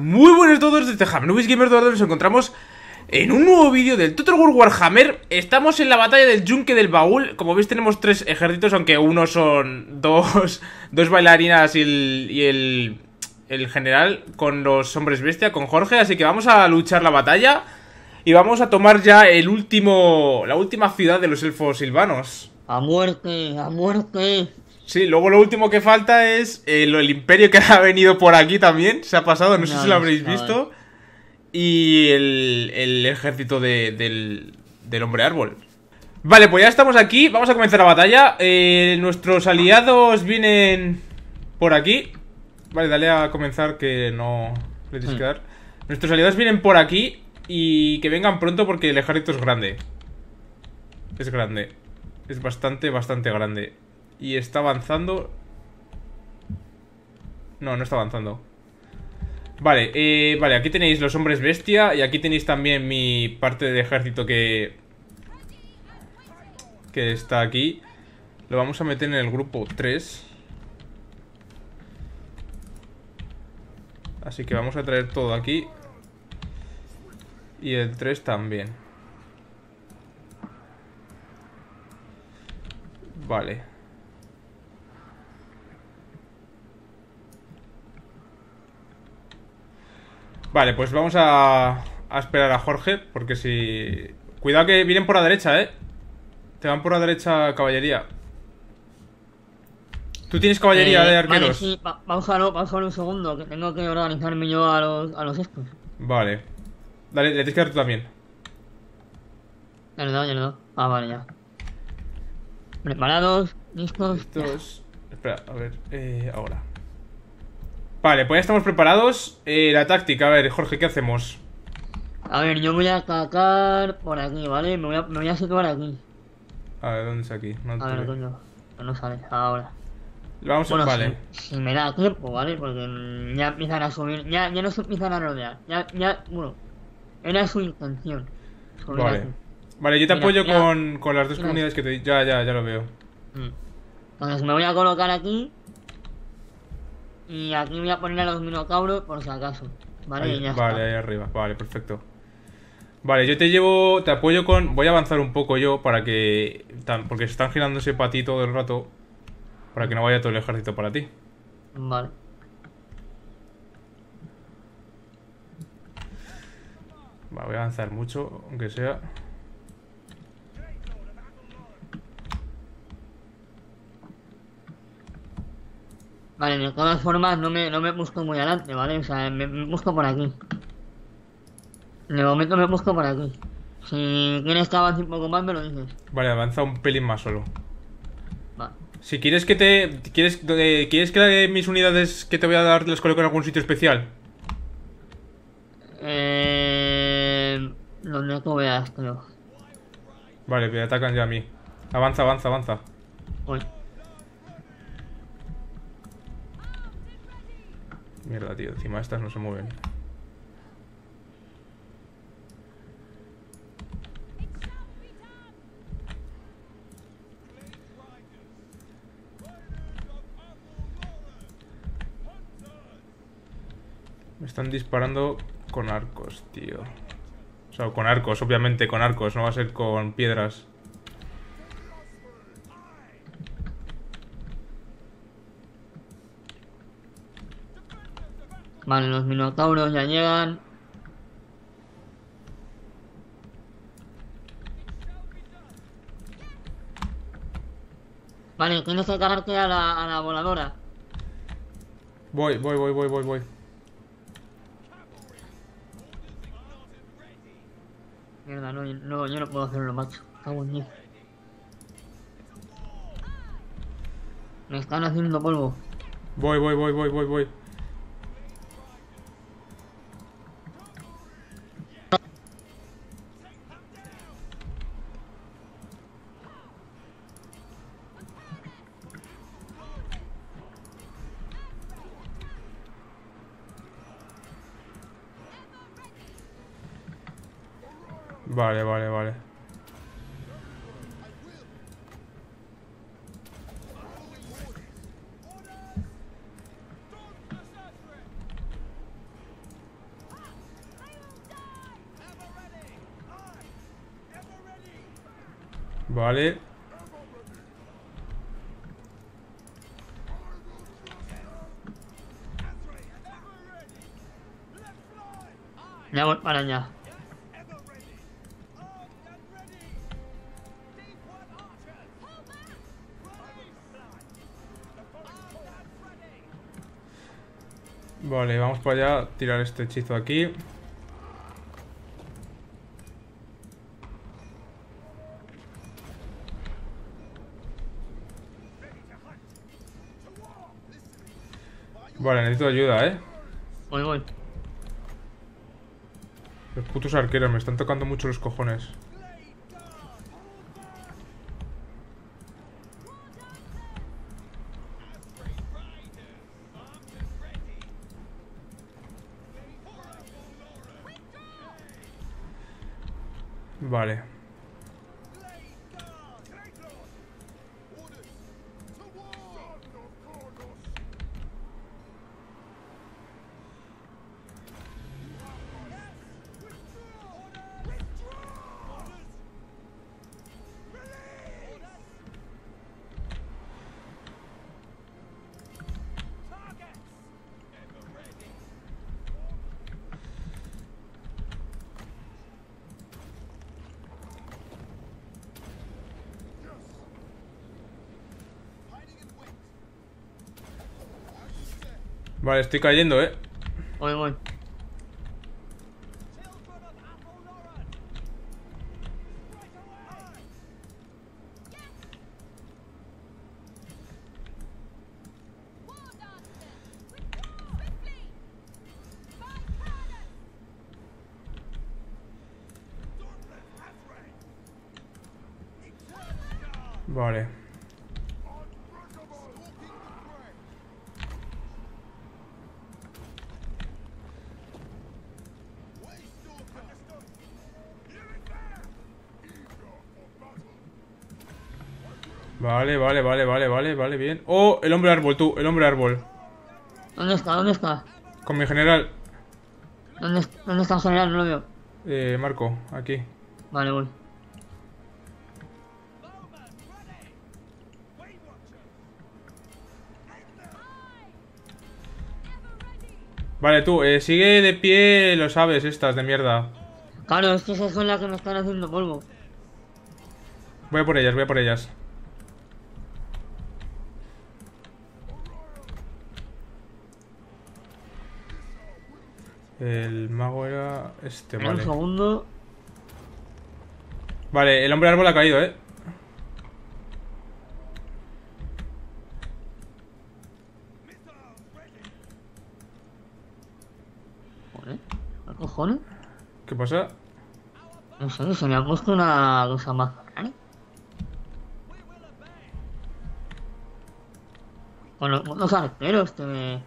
Muy buenos a todos desde Hamnubis Gamer, donde nos encontramos en un nuevo vídeo del Total War Warhammer. Estamos en la batalla del Yunque del Baúl. Como veis tenemos tres ejércitos, aunque uno son dos bailarinas y el general con los hombres bestia, con Jorge. Así que vamos a luchar la batalla y vamos a tomar ya la última ciudad de los elfos silvanos. A muerte, a muerte. Sí, luego lo último que falta es el imperio que ha venido por aquí también. Se ha pasado, no sé si lo habréis visto. Y el ejército del hombre árbol. Vale, pues ya estamos aquí. Vamos a comenzar la batalla. Nuestros aliados vienen por aquí. Vale, dale a comenzar, que no le tienes que dar. Nuestros aliados vienen por aquí. Y que vengan pronto porque el ejército es grande. Es grande. Es bastante grande. Y está avanzando. No, no está avanzando. Vale, vale, aquí tenéis los hombres bestia. Y aquí tenéis también mi parte de ejército que está aquí. Lo vamos a meter en el grupo 3. Así que vamos a traer todo aquí. Y el 3 también. Vale. Vale, pues vamos a esperar a Jorge. Porque si... Cuidado que vienen por la derecha, Te van por la derecha caballería. ¿Tú tienes caballería de arqueros? Vale, sí, vamos a ver un segundo, que tengo que organizarme yo a los estos. Vale. Dale, le tienes que dar tú también. Ya le he dado. Ah, vale, ya. Preparados, listos. Estos... Espera, a ver, ahora. Vale, pues ya estamos preparados. La táctica, a ver, Jorge, ¿qué hacemos? A ver, yo voy a atacar por aquí, ¿vale? Me voy a situar aquí. A ver, ¿dónde está aquí? No A ver, coño, que no sale, ahora. Vamos a... Bueno, vale. si me da tiempo, ¿vale? Porque ya empiezan a subir, ya no se empiezan a rodear. Bueno, era su intención. Vale. Aquí. Vale, yo te Mira, apoyo mira. con las dos comunidades que te... Ya lo veo. Entonces me voy a colocar aquí. Y aquí voy a poner a los minotauros por si acaso. Vale, Ahí, y ya vale, está. ahí arriba. Vale, perfecto. Vale, yo te apoyo con... Voy a avanzar un poco yo para que... Porque se están girándose para ti todo el rato. Para que no vaya todo el ejército para ti. Vale. Vale, voy a avanzar mucho, aunque sea... Vale, de todas formas no me busco muy adelante, ¿vale? O sea, me busco por aquí. De momento me busco por aquí. Si quieres que avance un poco más, me lo dices. Vale, avanza un pelín más solo. Vale. Si quieres que te... ¿Quieres que mis unidades que te voy a dar las coloque en algún sitio especial? Donde tú veas, creo. Vale, me atacan ya a mí. Avanza, avanza, avanza. Uy. Mierda, tío, encima estas no se mueven. Me están disparando con arcos, tío. O sea, con arcos, obviamente con arcos. No va a ser con piedras. Vale, los minotauros ya llegan. Vale, tienes que cargarte a la voladora. Voy. Mierda, no, yo no puedo hacerlo, macho. Cago en Dios. Me están haciendo polvo. Voy. Vale. Vale. Ya voy para allá. Vale, vamos para allá. Tirar este hechizo aquí. Vale, necesito ayuda, ¿eh? Voy. Los putos arqueros me están tocando mucho los cojones. Vale. Vale, estoy cayendo, ¿eh? Voy. Vale. Vale, bien. ¡Oh! El hombre árbol, tú, el hombre árbol. ¿Dónde está? Con mi general. ¿Dónde está el general? No lo veo. Marco, aquí. Vale, voy. Vale, tú, sigue de pie los aves estas de mierda. Claro, es que esas son las que me están haciendo polvo. Voy a por ellas. El mago era este, Espera vale. un segundo. Vale, el hombre árbol ha caído, ¿eh? Joder, ¿qué cojones? ¿Qué pasa? No sé, se me ha puesto una cosa más rara. Con los arqueros que me...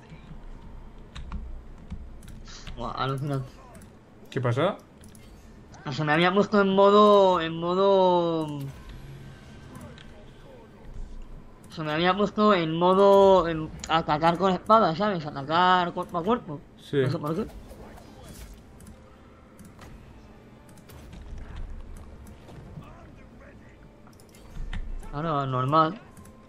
Buah, alucinante. ¿Qué pasa? Se me había puesto en modo... Se me había puesto en modo... atacar con espada, ¿sabes? Atacar cuerpo a cuerpo. Sí. No sé por qué. Claro, normal.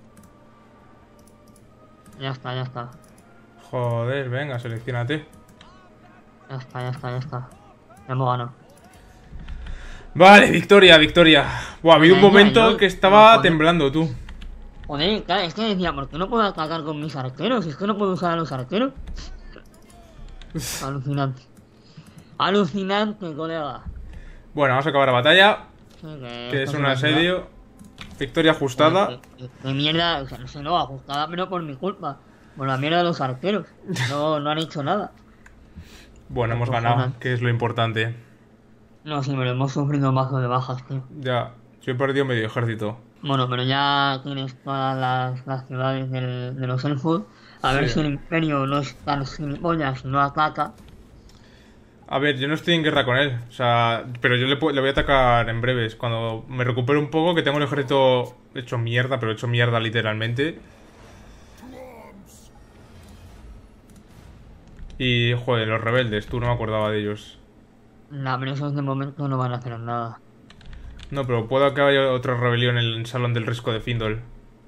Ya está. Joder, venga, seleccionate. Ya está. Ya hemos ganado. Vale, victoria. Buah, ha habido un Ya, momento yo- que estaba no, temblando, tú. Joder, claro, es que decía, ¿por qué no puedo atacar con mis arqueros? Es que no puedo usar a los arqueros. Alucinante. Alucinante, colega. Bueno, vamos a acabar la batalla, Sí, que es esto un una ciudad. asedio. Victoria ajustada. Qué mierda, o sea, no sé, no, ajustada, pero por mi culpa. Por la mierda de los arqueros. No han hecho nada. Bueno, hemos Cojones. ganado, que es lo importante. No, sí, pero hemos sufrido mazo de bajas, tío. Ya, yo he perdido medio ejército. Bueno, pero ya tienes todas las ciudades de los elfos. A ver Sí. si el imperio no es tan gilipollas y no ataca. A ver, yo no estoy en guerra con él, o sea, pero yo le voy a atacar en breves. Cuando me recupero un poco, que tengo el ejército hecho mierda, pero hecho mierda literalmente. Y, joder, los rebeldes, tú no me acordaba de ellos. No, pero esos de momento no van a hacer nada. No, pero puedo que haya otra rebelión en el Salón del Risco de Findol.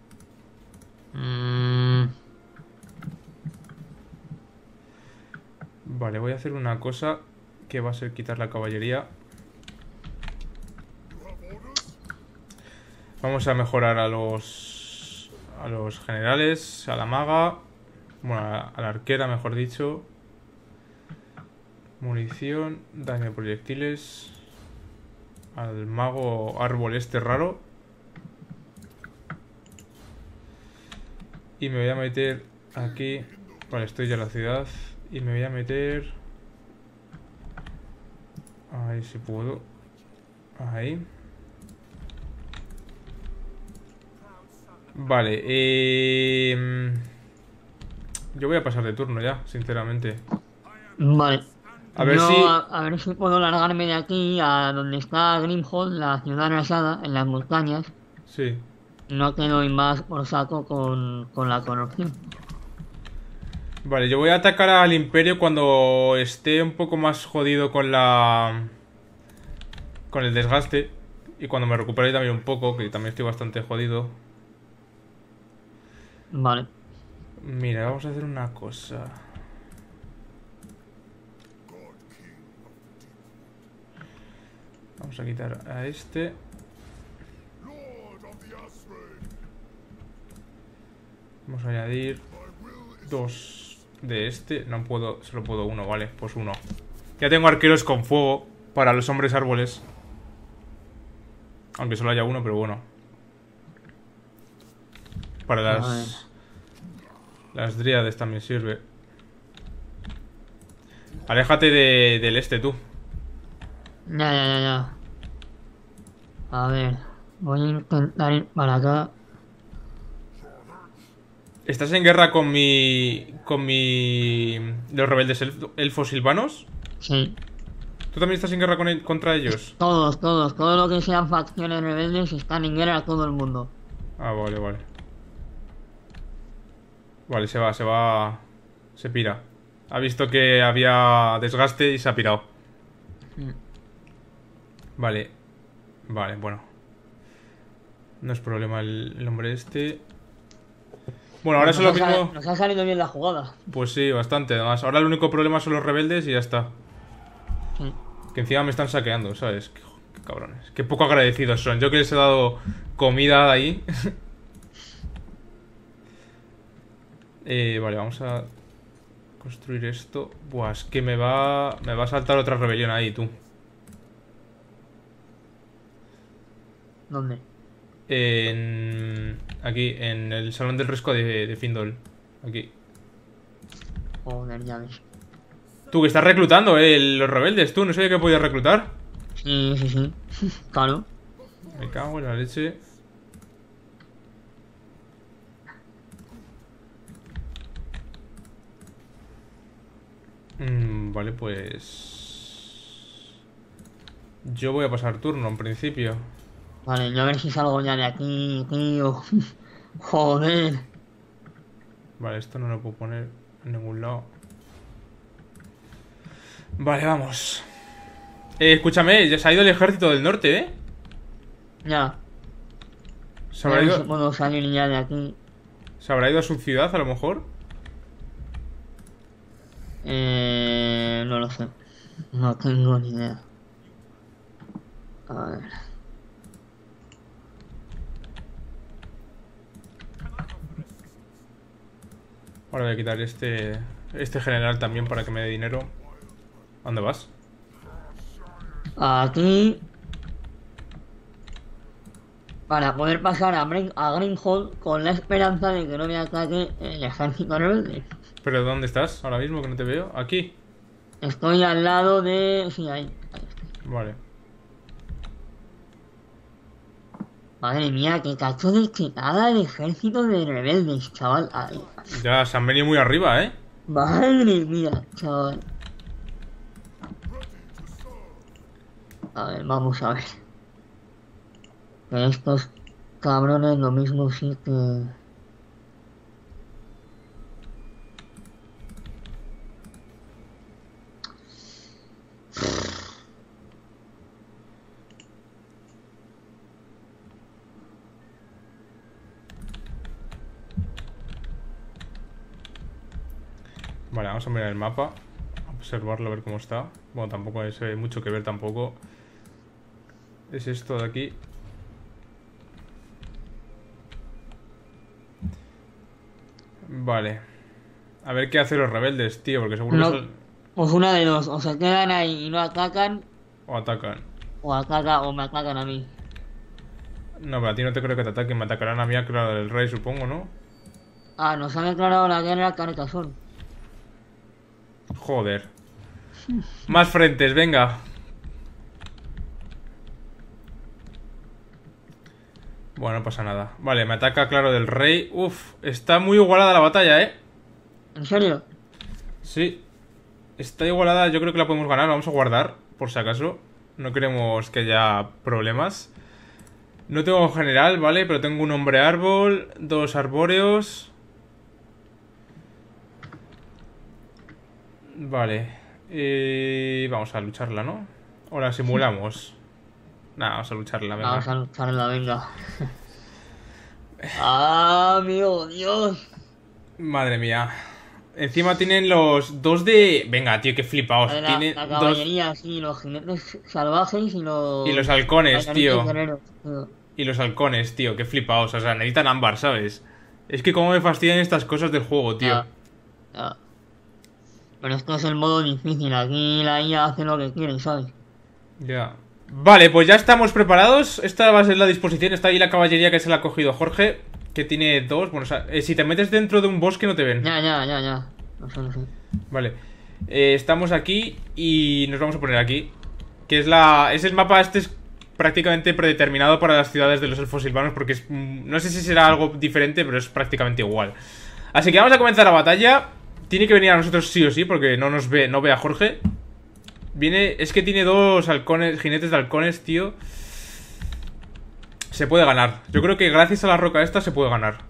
Vale, voy a hacer una cosa que va a ser quitar la caballería. Vamos a mejorar a los generales, a la maga, bueno, a la arquera, mejor dicho. Munición, daño de proyectiles. Al mago árbol este raro. Y me voy a meter aquí. Vale, estoy ya en la ciudad. Y me voy a meter... Ahí si puedo. Ahí. Vale, yo voy a pasar de turno ya, sinceramente. Vale. A ver Yo si... a ver si puedo largarme de aquí a donde está Grimhold, la ciudad arrasada, en las montañas. Sí. No quedo más por saco con la corrupción. Vale, yo voy a atacar al Imperio cuando esté un poco más jodido con la... con el desgaste. Y cuando me recupere también un poco, que también estoy bastante jodido. Vale. Mira, vamos a hacer una cosa. Vamos a quitar a este. Vamos a añadir 2 de este. No puedo, solo puedo uno, vale, pues uno. Ya tengo arqueros con fuego para los hombres árboles. Aunque solo haya uno, pero bueno. Para las dríades también sirve. Aléjate del este, tú. Ya. A ver, voy a intentar ir para acá. ¿Estás en guerra con mi... los rebeldes elfos silvanos? Sí. ¿Tú también estás en guerra contra ellos? Todos. Todo lo que sean facciones rebeldes están en guerra a todo el mundo. Ah, vale. Vale, se va... Se pira. Ha visto que había desgaste y se ha pirado. Vale, bueno. No es problema el hombre este. Bueno, ahora es lo mismo. Nos ha salido bien la jugada. Pues sí, bastante. Además, ahora el único problema son los rebeldes y ya está. Sí. Que encima me están saqueando, ¿sabes? Qué cabrones. Qué poco agradecidos son. Yo que les he dado comida ahí. Vale, vamos a construir esto. Buah, es que me va a saltar otra rebelión ahí, tú. ¿Dónde? Aquí, en el Salón del Risco de Findol. Aquí. Joder, ya ves. Tú, que estás reclutando, los rebeldes, tú. No sabía que podías reclutar. Sí. Claro. Me cago en la leche. Vale, pues... Yo voy a pasar turno, en principio. Vale, yo a ver si salgo ya de aquí, tío. Joder. Vale, esto no lo puedo poner en ningún lado. Vale, vamos. Escúchame, ya se ha ido el ejército del norte, ¿eh? Ya. ¿Se A habrá ver ido, si puedo salir ya de aquí. ¿se habrá ido a su ciudad, a lo mejor? No lo sé. No tengo ni idea. A ver. Ahora voy a quitar este general también para que me dé dinero. ¿A dónde vas? Aquí. Para poder pasar a Greenhold con la esperanza de que no me ataque el ejército rebelde. ¿Pero dónde estás ahora mismo que no te veo? Aquí. Estoy al lado de... Sí, ahí estoy. Vale. Madre mía, qué cacho de chetada el ejército de rebeldes, chaval. Ahí. Ya se han venido muy arriba, ¿eh? Madre mía, chaval. A ver, vamos a ver. Que estos cabrones lo mismo sí que... Vale, vamos a mirar el mapa. Observarlo, a ver cómo está. Bueno, tampoco hay mucho que ver tampoco. Es esto de aquí. Vale. A ver qué hacen los rebeldes, tío, porque seguro No, que pues una de dos, o se quedan ahí y no atacan, o atacan. o me atacan a mí. No, pero a ti no te creo que te ataquen. Me atacarán a mí, a Clara del Rey, supongo, ¿no? Ah, nos han declarado la guerra a Carcassonne. Joder. Más frentes, venga. Bueno, no pasa nada. Vale, me ataca Claro del Rey. Uf, está muy igualada la batalla, ¿eh? ¿En serio? Sí. Está igualada, yo creo que la podemos ganar. Vamos a guardar, por si acaso. No queremos que haya problemas. No tengo general, ¿vale? Pero tengo un hombre árbol, 2 arbóreos. Vale. Vamos a lucharla, ¿no? O la simulamos. Nada, vamos a lucharla, venga. Vamos a lucharla, venga. Ah, amigo, Dios. Madre mía. Encima tienen los 2 de... Venga, tío, qué flipaos. Tienen La 2... caballería, sí, los jinetes salvajes y los... Y los halcones, tío. guerreros, tío. Y los halcones, tío, qué flipaos. O sea, necesitan ámbar, ¿sabes? Es que cómo me fastidian estas cosas del juego, tío. Ya, ya. Pero esto es el modo difícil, aquí la IA hace lo que quiere, ¿sabes? Ya. Vale, pues ya estamos preparados. Esta va a ser la disposición. Está ahí la caballería que se la ha cogido Jorge, que tiene 2. Bueno, o sea, si te metes dentro de un bosque no te ven. Ya. No sé, no sé. Vale. Estamos aquí y nos vamos a poner aquí. Que es la... Es el mapa, este es prácticamente predeterminado para las ciudades de los elfos silvanos, porque es... No sé si será algo diferente, pero es prácticamente igual. Así que vamos a comenzar la batalla. Tiene que venir a nosotros sí o sí, porque no nos ve, no ve a Jorge. Viene... Es que tiene 2 halcones, jinetes de halcones, tío. Se puede ganar. Yo creo que gracias a la roca esta se puede ganar.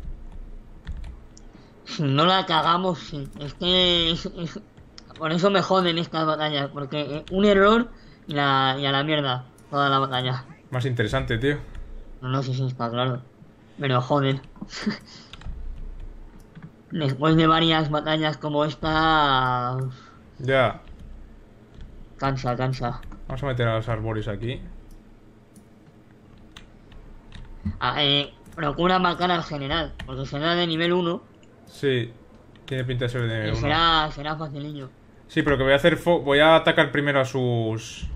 Si no la cagamos, sí. Es que por eso me joden estas batallas, porque un error y a la mierda toda la batalla. Más interesante, tío. No sé si está claro. Pero joder. Después de varias batallas como esta... Ya. Cansa. Vamos a meter a los arbóreos aquí. Procura marcar al general, porque será de nivel 1. Sí. Tiene pinta de ser de nivel 1. Será facilillo. Sí, pero que voy a hacer... Voy a atacar primero a sus...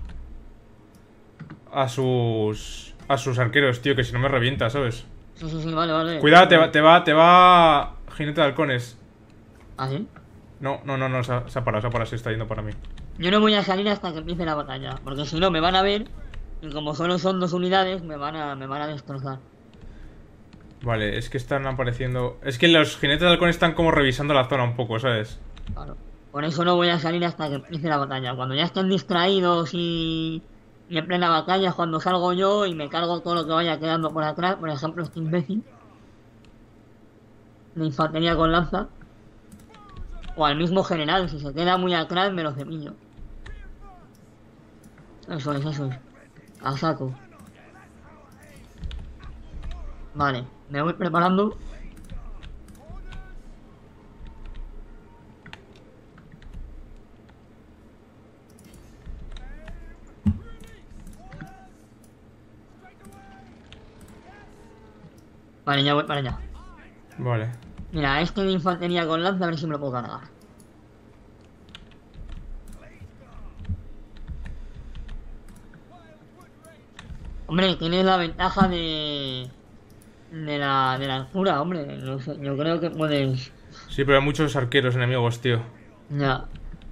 A sus arqueros, tío, que si no me revienta, ¿sabes? Sí, vale. Cuidado, te va... Jinete de halcones. ¿Ah, sí? No, se ha parado, se está yendo para mí. Yo no voy a salir hasta que empiece la batalla, porque si no me van a ver, y como solo son 2 unidades, me van a destrozar. Vale, es que están apareciendo... Es que los jinetes de halcones están como revisando la zona un poco, ¿sabes? Claro. Por eso no voy a salir hasta que empiece la batalla. Cuando ya estén distraídos y en plena batalla es cuando salgo yo y me cargo todo lo que vaya quedando por atrás. Por ejemplo, este imbécil de infantería con lanza. O al mismo general, si se queda muy atrás me lo cepillo. Eso es. A saco. Vale, me voy preparando. Vale, ya voy para allá. Vale. Mira, este de infantería con lanza, a ver si me lo puedo cargar. Hombre, tienes la ventaja de la altura, hombre. No sé, yo creo que puedes... Sí, pero hay muchos arqueros enemigos, tío. Ya.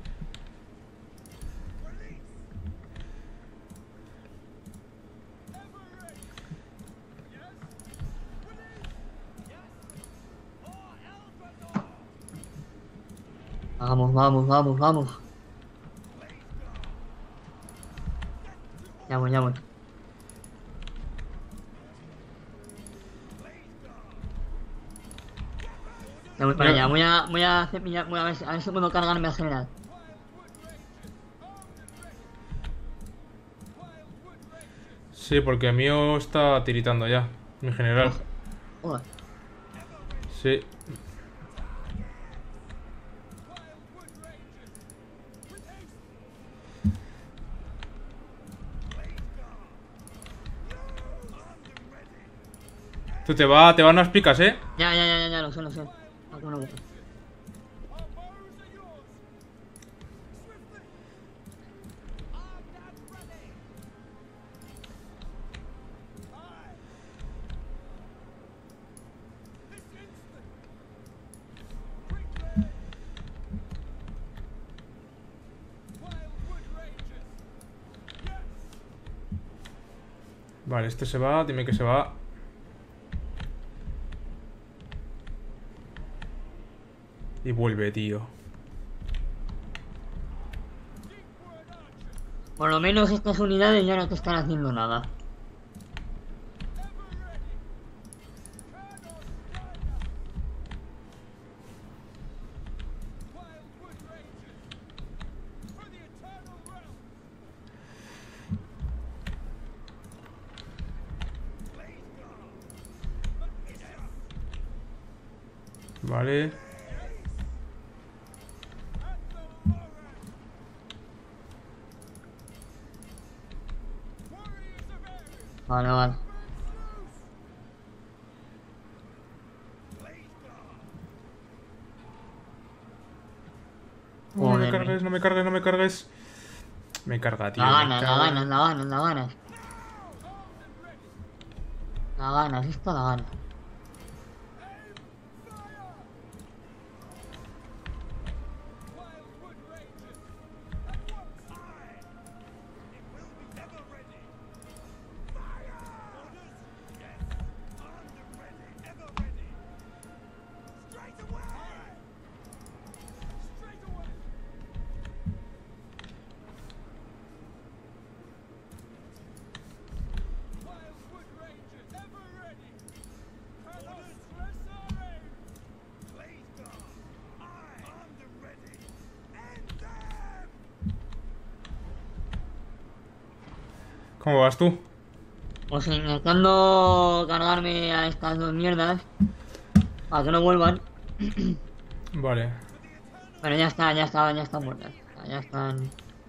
Vamos. Ya voy. Ya voy para allá, voy a cepillar, voy a ver si puedo cargarme al general. Sí, porque el mío está tiritando ya, mi general. Joder. Sí. Tú te va unas picas, ¿eh? Ya, lo sé, lo sé. No te preocupes. Vale, este se va, dime que se va. Y vuelve, tío. Por lo menos estas unidades ya no te están haciendo nada. Vale. Vale. No me Joder, cargues, no me cargues, no me cargues. Me carga, tío. la me ganas, carga. la ganas, la ganas, la ganas. La ganas, esta la ganas. ¿Cómo vas tú? Pues intentando cargarme a estas dos mierdas para que no vuelvan. Vale. Pero ya están muertas. Ya están.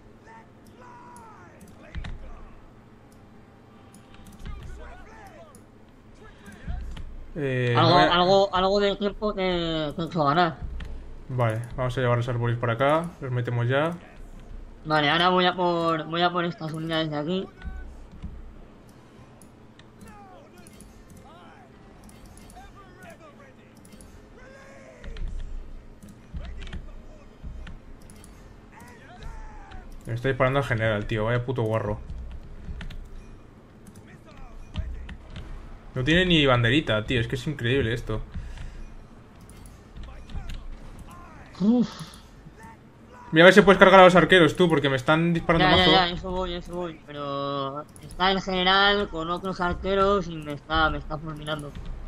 Algo de tiempo que he hecho ganar. Vale, vamos a llevar los árboles para acá. Los metemos ya. Vale, ahora voy a por estas unidades de aquí. Me está disparando al general, tío. Vaya puto guarro. No tiene ni banderita, tío. Es que es increíble esto. Uf. Mira a ver si puedes cargar a los arqueros tú, porque me están disparando mazo. Ya, eso voy. Pero está en general con otros arqueros y me está fulminando.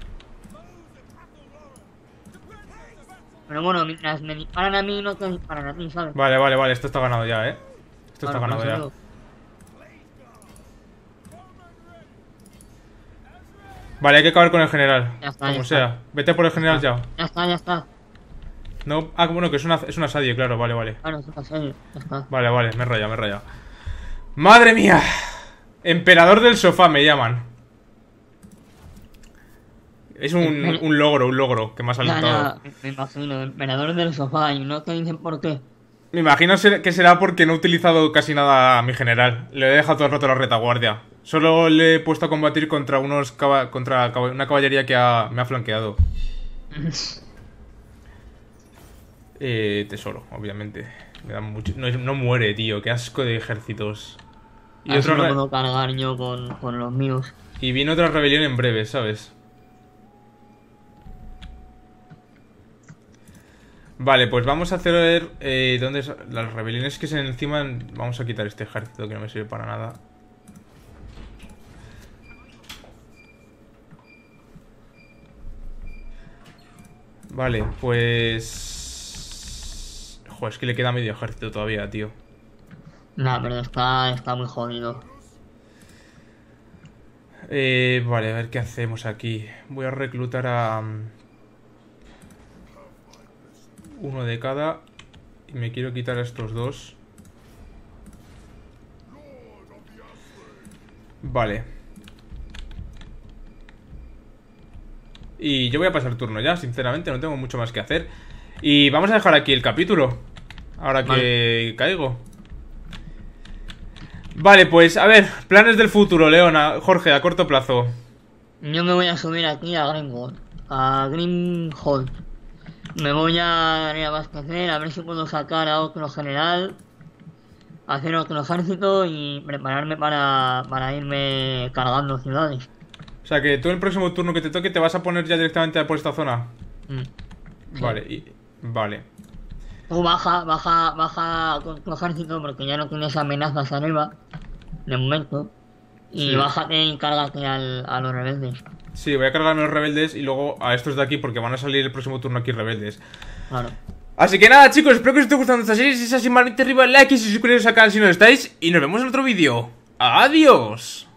Pero bueno, mientras me disparan a mí, no te disparan a ti, ¿sabes? Vale. Esto está ganado ya, ¿eh? Esto está Claro, ganado por eso ya. digo. Vale, hay que acabar con el general. Ya está, Como ya sea. está. Vete por el general ya. Ya está. No. Ah, bueno, que es un asadio, claro. Vale. Claro, eso está serio. Ya está. Vale, me he rayado. ¡Madre mía! Emperador del sofá me llaman. Es un logro que me ha saltado. Me imagino, emperador del sofá y no te dicen por qué. Me imagino que será porque no he utilizado casi nada a mi general. Le he dejado todo el rato la retaguardia. Solo le he puesto a combatir contra una caballería que me ha flanqueado. Tesoro, obviamente. Me da mucho... No muere, tío. Qué asco de ejércitos. Y Así otro no puedo cargar yo con los míos. Y viene otra rebelión en breve, ¿sabes? Vale, pues vamos a hacer... ¿dónde es? Las rebeliones que se encima... Vamos a quitar este ejército que no me sirve para nada. Vale, pues... Joder, es que le queda medio ejército todavía, tío. Nah, pero está muy jodido. Vale, a ver qué hacemos aquí. Voy a reclutar a... uno de cada. Y me quiero quitar a estos dos. Vale. Y yo voy a pasar turno ya, sinceramente, no tengo mucho más que hacer. Y vamos a dejar aquí el capítulo, ahora que caigo. Vale, pues, a ver, planes del futuro, Leona, Jorge, a corto plazo. Yo me voy a subir aquí a Greenwood, a Greenhold. Me voy a reabastecer, a ver si puedo sacar a otro general, hacer otro ejército y prepararme para irme cargando ciudades. O sea que tú en el próximo turno que te toque te vas a poner ya directamente por esta zona. Vale, vale. Tú baja con tu ejército porque ya no tienes amenazas arriba, de momento. Y Sí. bájate y cárgate a los rebeldes. Sí, voy a cargarme a los rebeldes y luego a estos de aquí porque van a salir el próximo turno aquí rebeldes. Claro. Así que nada, chicos, espero que os esté gustando esta serie. Si es así, manita arriba, like y suscribiros al canal si no lo estáis. Y nos vemos en otro vídeo. ¡Adiós!